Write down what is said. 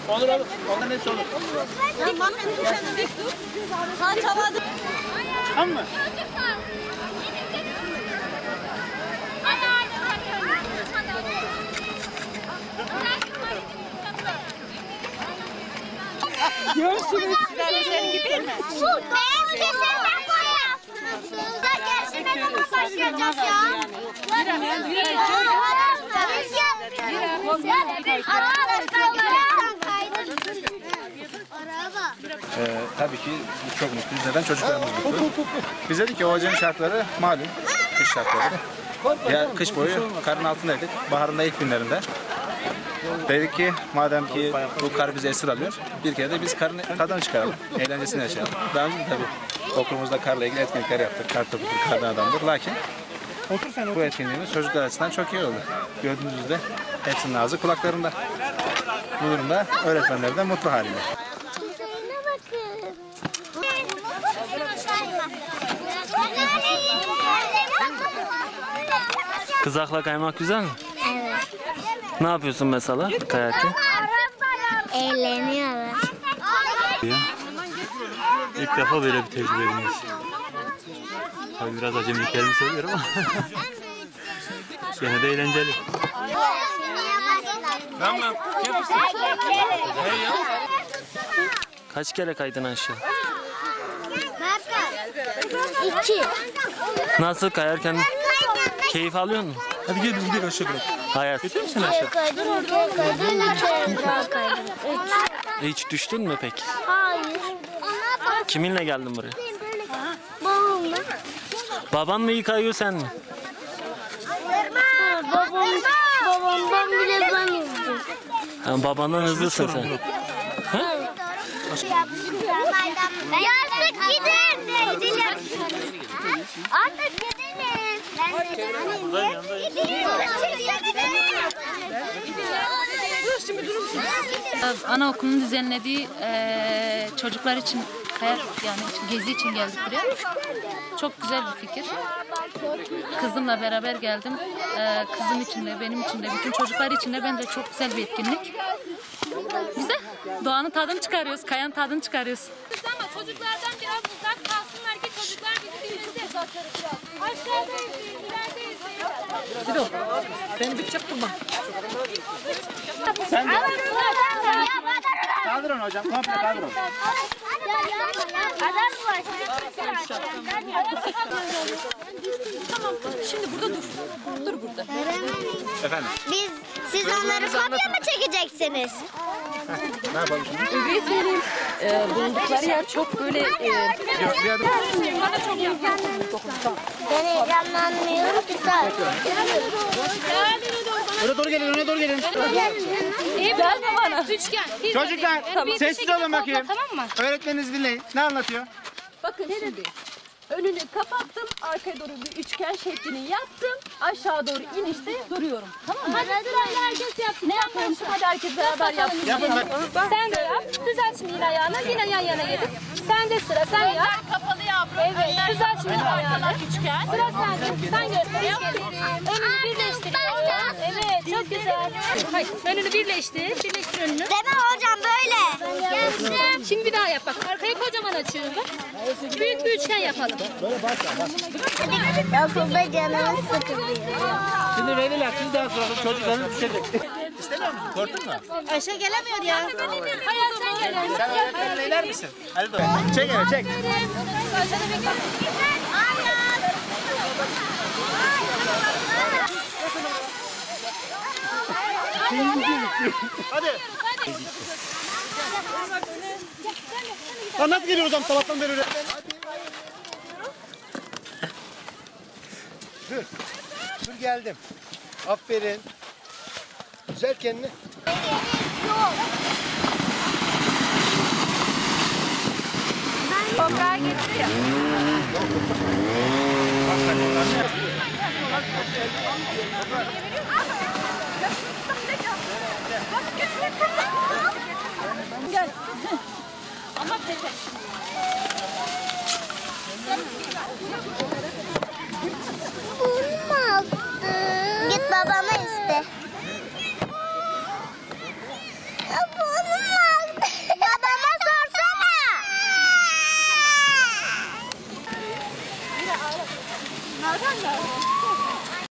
Olur olur. Ondan hepsi olur. Tamam. Kan çaladı. Tamam mı? Görüşürüz. Sen gidiyor mu? Beyaz kesinlikle koyalım. Gerçi ne zaman başlayacağız ya? Tabii ki çok mutluyuz. Neden? Çocuklarımız mutlu. Biz dedik ki Ovacı'nın şartları malum. Kış şartları. Ya kış boyu karın altındaydık. Baharın da ilk günlerinde. Dedik ki madem ki bu kar bizi esir alıyor, bir kere de biz karın tadını çıkaralım. Eğlencesini yaşayalım. Daha önce tabii okulumuzda karla ilgili etkinlikler yaptık. Kar topudur, kardan adamdır. Lakin bu etkinliğimiz çocuklar açısından çok iyi oldu. Gördüğünüz üzere hepsinin ağzı kulaklarında. Bu durumda öğretmenler de mutlu halinde. Kızakla kaymak güzel mi? Evet. Ne yapıyorsun mesela kayarken? Eğleniyorlar. İlk defa böyle bir tecrübe ediniz. Tabii biraz acemiliklerimi söylüyorum ama gene de eğlenceli. Tamam. Kaç kere kaydın aşağı? 2. Nasıl kayarken keyif alıyor musun? Hadi gel biz gidelim aşağı bırak. Hayat. Kaydım, 2 kere daha kaydım. 3. Hiç düştün mü peki? Hayır. Kiminle geldin buraya? Babamla. Baban mı iyi kayıyor sen mi? Babamdan bile ben hızlıyım. Ha, babandan hızlısın sen. Ya artık gidin. Artık gidelim. Anaokulunun düzenlediği çocuklar için yani gezi için geldik buraya. Çok güzel bir fikir. Kızımla beraber geldim. Kızım için de benim için de bütün çocuklar için de bence çok güzel bir etkinlik. Güzel. Doğanın tadını çıkarıyoruz, kayanın tadını çıkarıyoruz. Ama çocuklardan biraz uzak kalsınlar ki çocuklar bizi bilirsin. Aşağıdayız, ilerideyiz. Beni bütçe kurma. Sen de. Kaldır onu hocam. Komple kaldır onu. Tamam, şimdi burada dur. Dur burada. Efendim. Siz onları kopya mı çekeceksiniz? Ne yapalım şimdi? Öğretmenim, bulundukları yer çok böyle... Bir adım. Ben heyecanlanmıyorum ki zaten. Öne doğru gelin, öne doğru gelin. Gelme bana. Üçgen. Çocuklar sessiz olun bakayım. Tamam mı? Öğretmeniniz dinleyin. Ne anlatıyor? Bakın şimdi önünü kapattım, arkaya doğru bir üçgen şeklini yaptım, aşağı doğru inişte duruyorum. Tamam mı? Hadi sırayla herkes yapsın. Ne yapalım şimdi? Hadi herkes beraber yapsın. Yapın bak. Sen de yap. Düzelt şimdi yine ayağını. Yine yan yana gidin. Sen de sıra. Sen yap. Kapalı yavrum. Evet. Düzelt şimdi ayağını. Üçgen. Sıra sende. Sen göster. Önünü birleştiriyorsun. Evet. Çok güzel. Hayır. Önünü birleştir. Birleştir önünü. Deme hocam böyle. Şimdi bir daha yap bak. Arkayı kocaman açıyorum bak. Büyük bir üçgen yapalım. Okulda canımız sıkılıyor. Şimdi veliler siz daha sonra çocuklarınız düşecek. İstemiyor musun? Korktun mu? Ayşe gelemiyor ya. Hayal sen gel. Sen öğretmenle iler misin? Hadi dur. Çek hele çek. Hadi. Nasıl geliyor hocam sabahtan beri öyle? Dur. Dur geldim. Aferin. Güzel kendini. Toprağa getiriyor. Gel. Ama tepe. Git babama iste. Bunu mu Nereden geldi?